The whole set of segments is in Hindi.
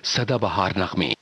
सदाबहार नगमे।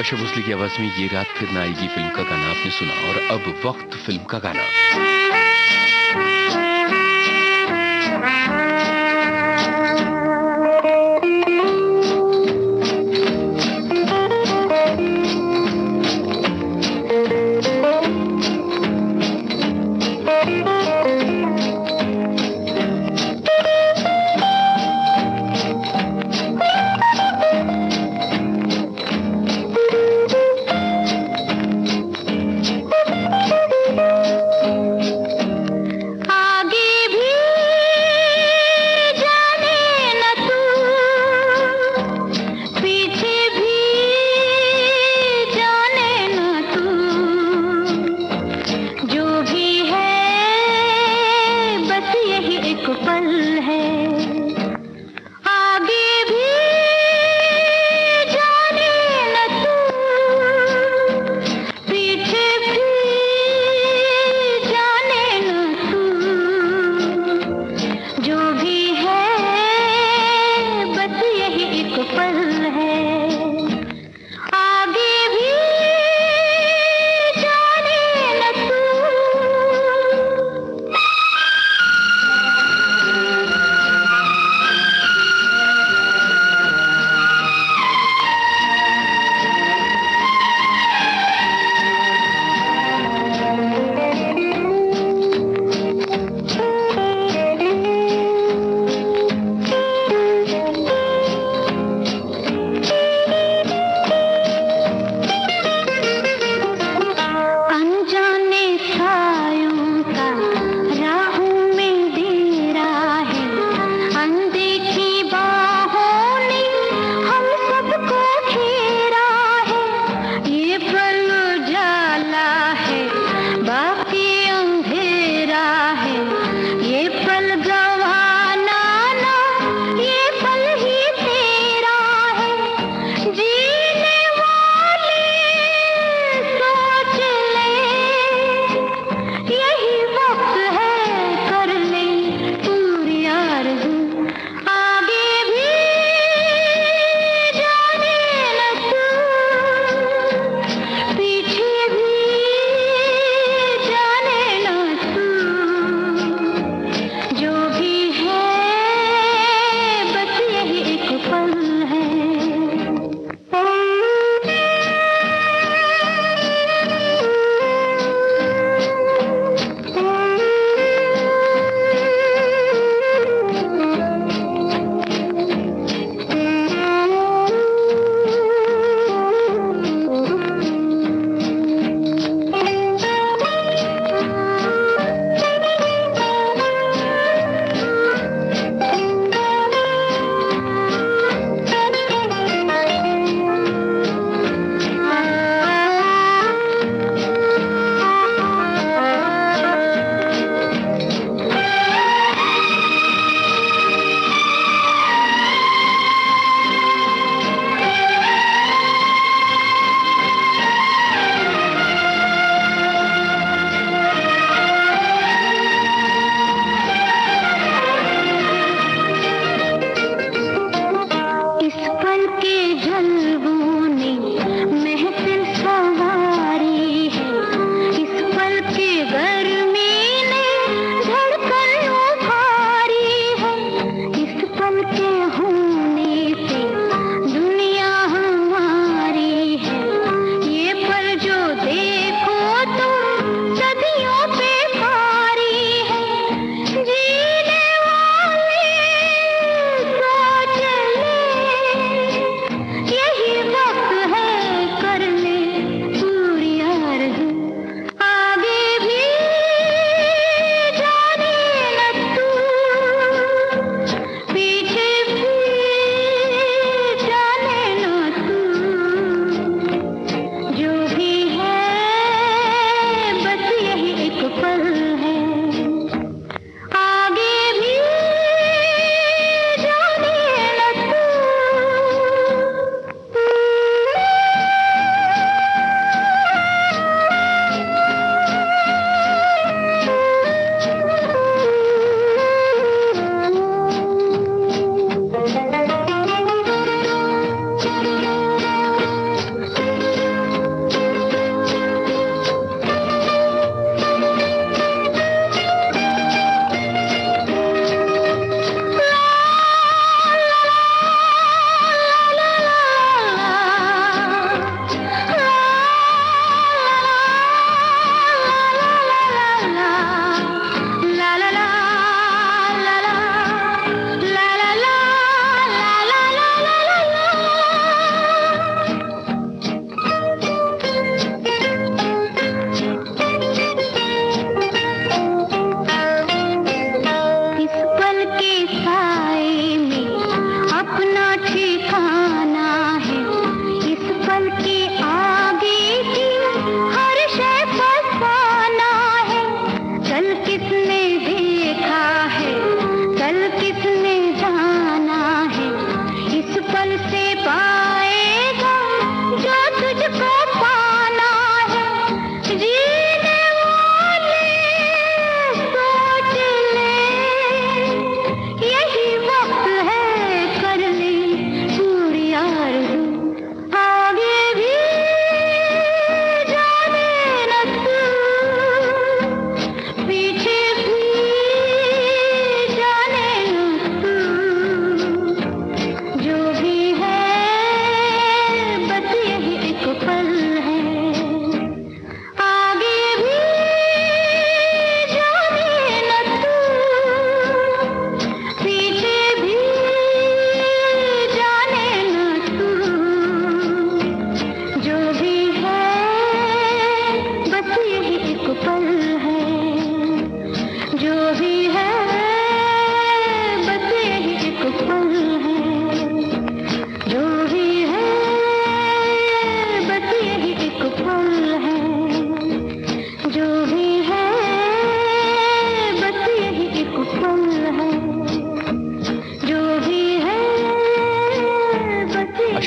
आशा भोसले की आवाज में ये रात फिर ना आएगी फिल्म का गाना आपने सुना। और अब वक्त फिल्म का गाना।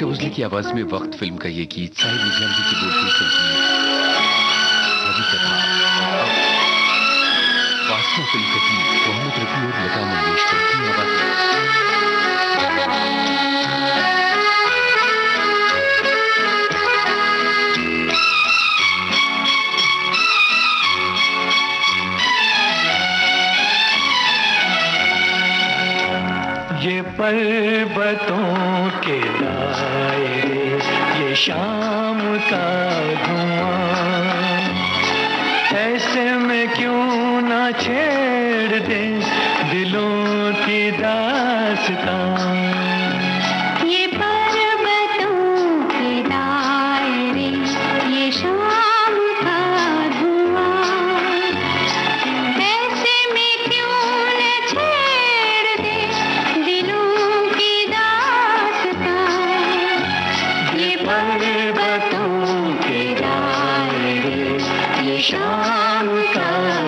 आशा भोसले की आवाज में वक्त फिल्म का ये गीत, साहिब निजामी की बोलती संगीत, रवि कथा और वासना फिल्म का गीत, मोहम्मद रफी और लता मंगेशकर की आवाज में। ये पर्वतों के दायरे, ये शाम का धुआं, ऐसे में क्यों ना छेड़ दे दिलों की दास्तां। ये पर्वतों के दायरे, ये शाम का धुआं, ऐसे में क्यों न छेड़ दे दिलों की दास्तां। ये पर्वतों के दायरे, ये शाम का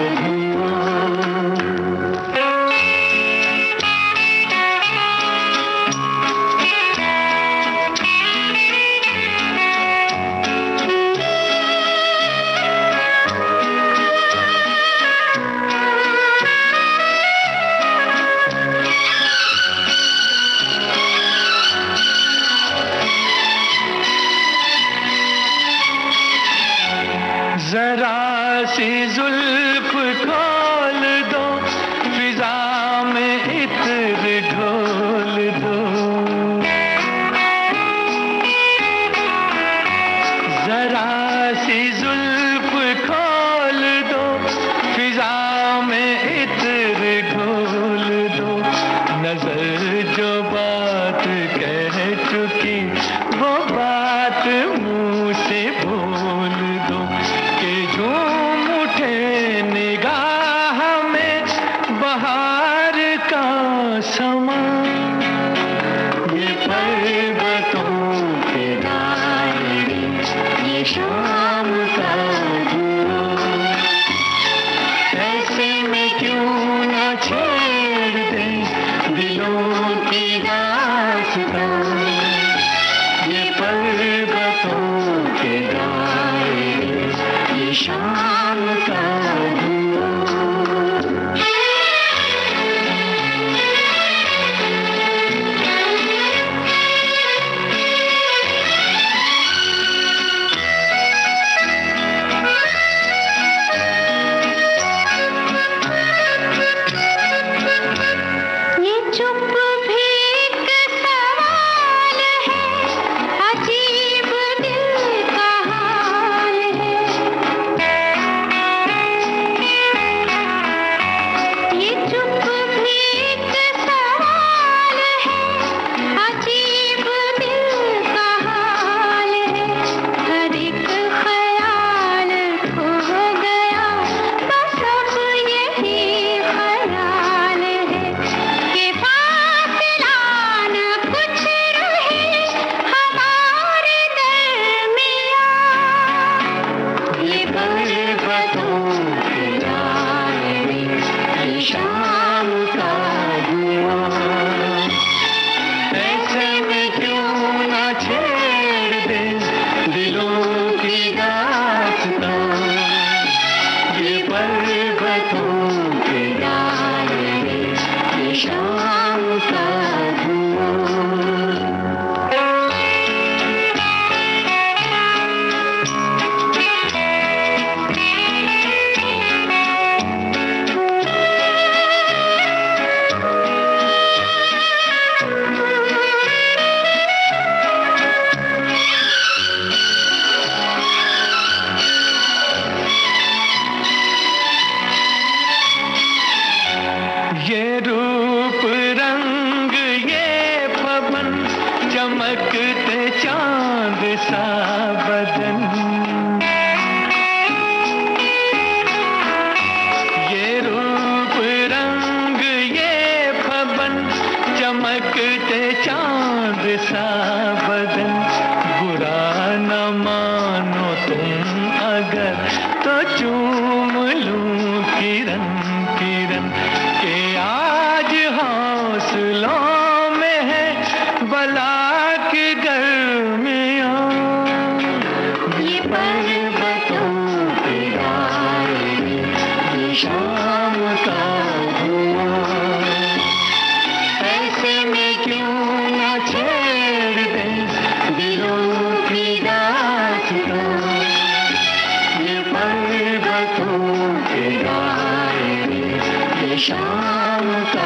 जरा सी जुल्फ खोल दो, फिजा में इत्र ढोल दो। जरा सी जुल्फ खोल दो, फिजा में इत्र ढोल दो। नजर जो बात कह चुकी वो बात मुंह से बोल दो। झूम उठे निगाह में बहार का समा। ये पर्वतों के दायरे, ये शाम का धुआं, ऐसे में क्यों ना छेड़ दे दिलों की दास्तां। ये पर्वतों के दायरे, ये शाम का बला की गर्द शाम का धुआं। ऐसे में क्यों न छेड़ दे दिलों की दास्तां, ये पर्वतों के दायरे, ये शाम का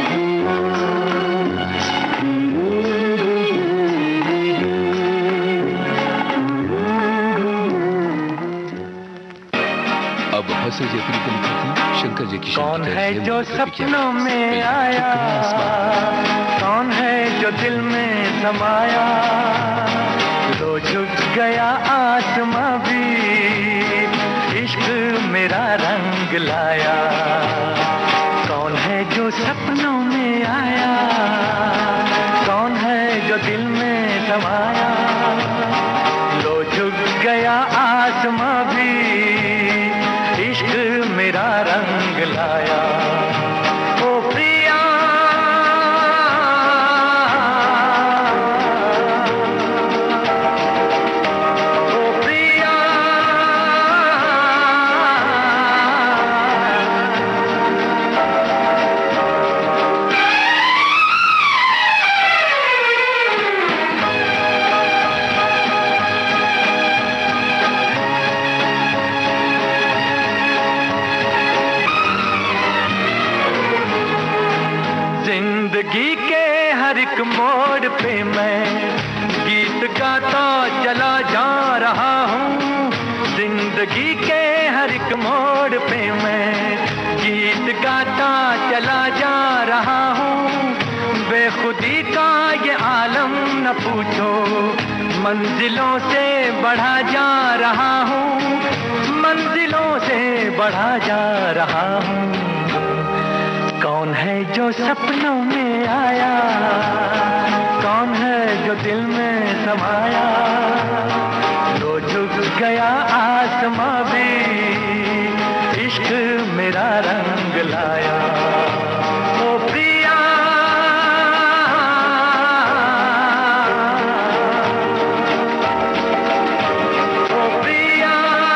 हंसे जयपुरी को लिखी थी शंकर जयकिशन। कौन है जो सपनों में आया, कौन है जो दिल में समाया, लो झुक गया आसमां भी, इश्क मेरा रंग लाया। कौन है जो सपनों में आया, कौन है जो दिल में समाया, लो झुक गया आसमां भी, इश्क मेरा रंग लाया। ओ प्रिया ओ प्रिया, जिंदगी के हर एक मोड़ पे मैं गीत गाता चला जा रहा हूँ। जिंदगी के हर एक मोड़ पे मैं गीत गाता चला जा रहा हूँ। बेखुदी का ये आलम न पूछो, मंजिलों से बढ़ा जा रहा हूँ, मंजिलों से बढ़ा जा रहा हूँ। कौन है जो सपनों में आया, कौन है जो दिल में समाया, लो झुक गया आसमां भी, इश्क मेरा रंग लाया। ओ प्रिया ओ प्रिया,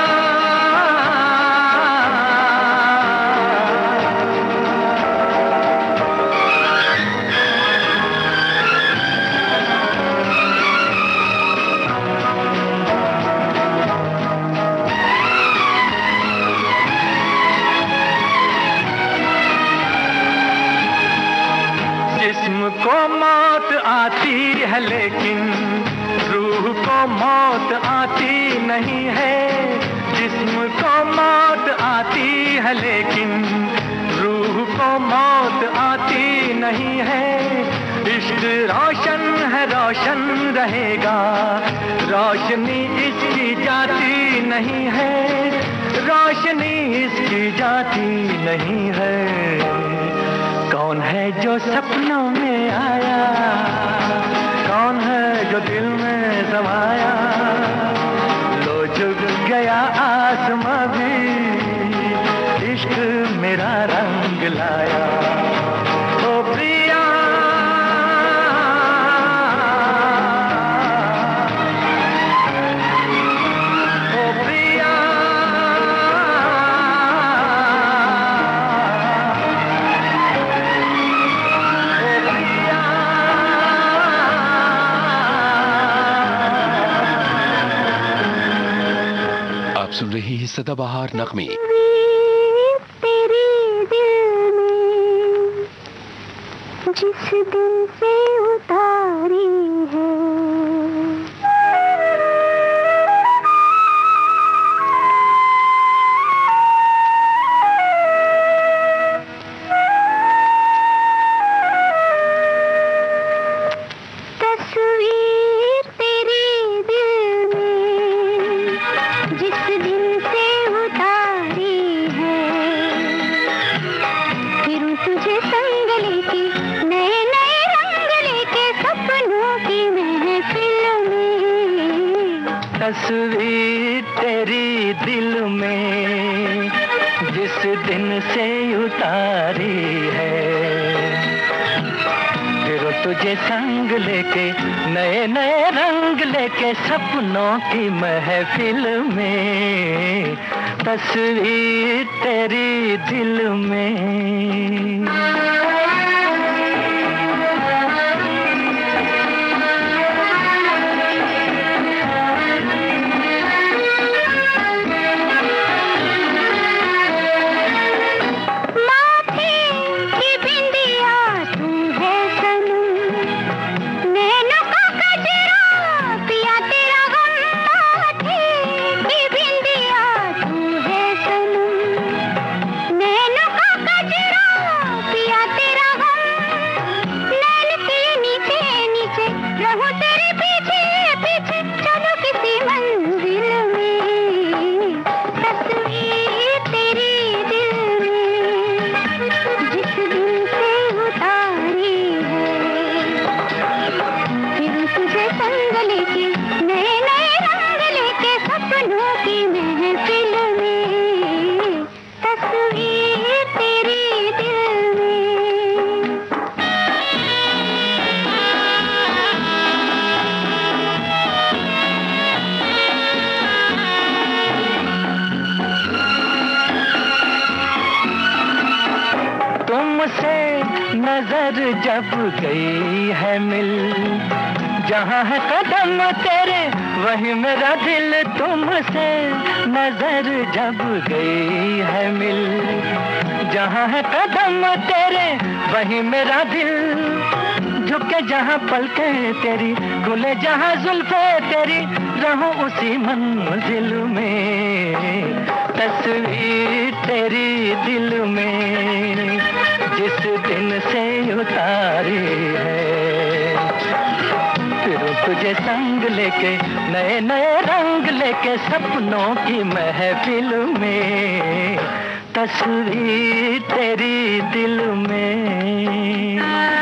जिस्म को मौत आती है लेकिन रूह को मौत आती नहीं है। जिस्म को मौत आती है लेकिन रूह को मौत आती नहीं है। इश्क रोशन है, रोशन रहेगा, रोशनी इसकी जाती नहीं है, रोशनी इसकी जाती नहीं है। कौन है जो सपनों में आया, कौन है जो दिल में समाया, लो झुक गया आसमां भी, इश्क मेरा रंग लाया। ओ प्रिया ओ प्रिया, सुन रही है सदाबहार नगमे। तेरे दिल में जिस दिन से उतारी है, तस्वीर तेरे दिल में जिस दिन से उतारी है, फिर तुझे संग लेके नए नए रंग लेके सपनों की महफिल में। तस्वीर तेरी दिल में जिस दिन से उतारी है, फिर तुझे संग लेके नए नए रंग लेके सपनों की महफिल में। तस्वीर तेरी दिल में। नजर जब गई है मिल, जहाँ है कदम तेरे वही मेरा दिल। तुमसे नजर जब गई है मिल, जहाँ है कदम तेरे वही मेरा दिल। झुके जहाँ पलके तेरी, खुले जहाँ जुल्फे तेरी, रहूं उसी मंजिल में। तस्वीर तेरी दिल में जिस दिन से उतारी है, फिर तुझे संग लेके नए नए रंग लेके सपनों की महफिल में। तस्वीर तेरी दिल में।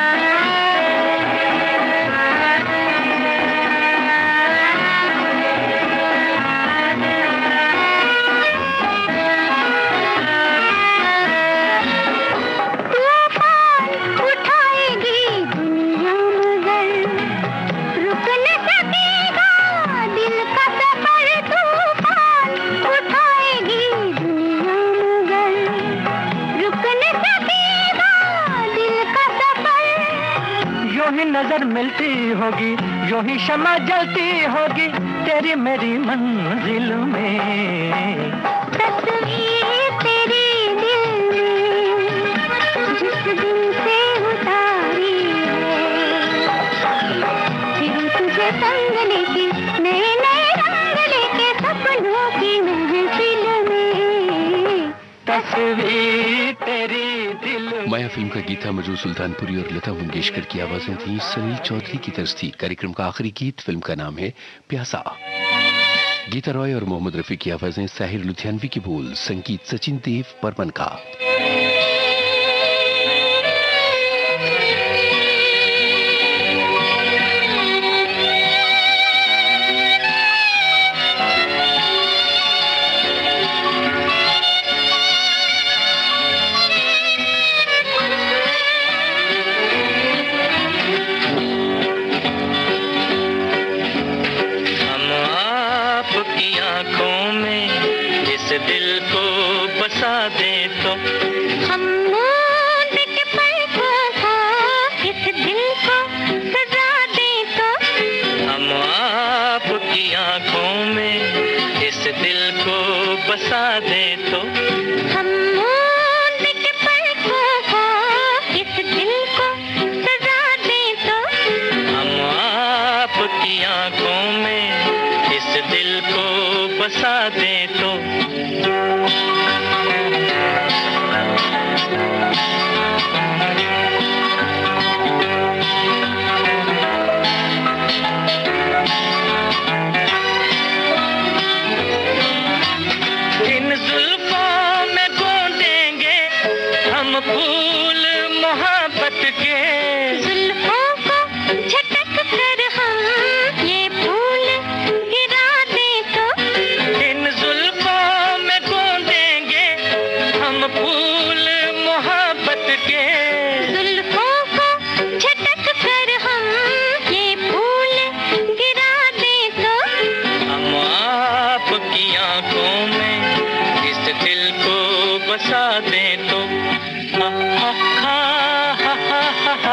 नजर मिलती होगी यूं ही शमा जलती होगी तेरी मेरी मंजिल में। तस्वीर तेरी दिल में जिस दिन से उतारी है, फिर तुझे संग लेके नए नए रंग लेके सपनों की महफिल में। तस्वीर तेरी दिल। माया फिल्म का गीत था मजरू सुल्तानपुरी और लता मंगेशकर की आवाजें थी सलील चौधरी की तरफ थी। कार्यक्रम का आखिरी गीत फिल्म का नाम है प्यासा। गीता रॉय और मोहम्मद रफी की आवाजें, साहिर लुधियानवी की बोल, संगीत सचिन देव बर्मन का। दिल को बसा दे तो हम मूंद के पलकों को इस दिल को सजा दे तो हम आपकी आंखों में इस दिल को बसा दे तो हम मूंद के पलकों को इस दिल को सजा दे तो हम आपकी आंखों में इस दिल को बसा दे तो। इन जुल्फों में गोंदेंगे हम फूल मोहब्बत के, जुल्फों को झटक कर हम ये फूल गिरा दे तो इन जुल्फों में गोंदेंगे हम फूल मोहब्बत के, जुल्फों को झटक कर हम ये फूल गिरा दे तो हम आपकी आंखों में इस दिल को बसा दे तो हा हा हा हा हा हा हा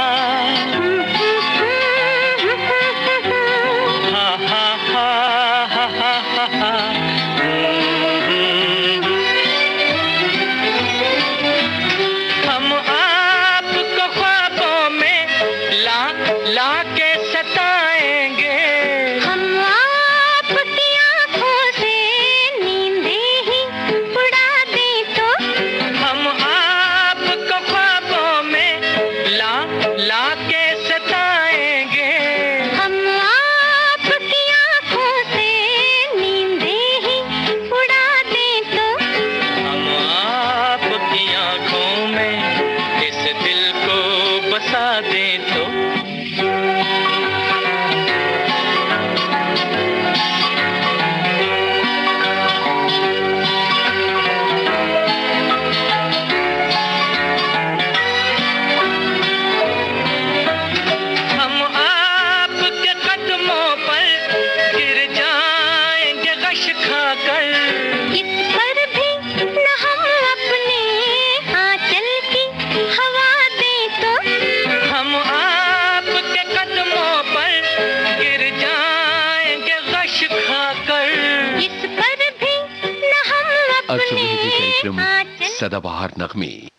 हम आपको ख्वाबों में ला के सताएंगे, हम आपकी आँखों से नींदें ही उड़ा दें तो, हम आपको ख्वाबों में ला के सताएंगे, हम आपकी आँखों से नींदें ही उड़ा दें तो, हम आपकी आँखों में इस दिल को बसा दें तो। हम आपके कदमों पर गिर जाएंगे गश खाकर, इस पर भी न हम अपने आंचल की हवा दें तो, हम आपके कदमों पर गिर जाएंगे गश खाकर, इस पर भी न हम आज सुबह की अपने कार्यक्रम आंचल सदाबहार नगमे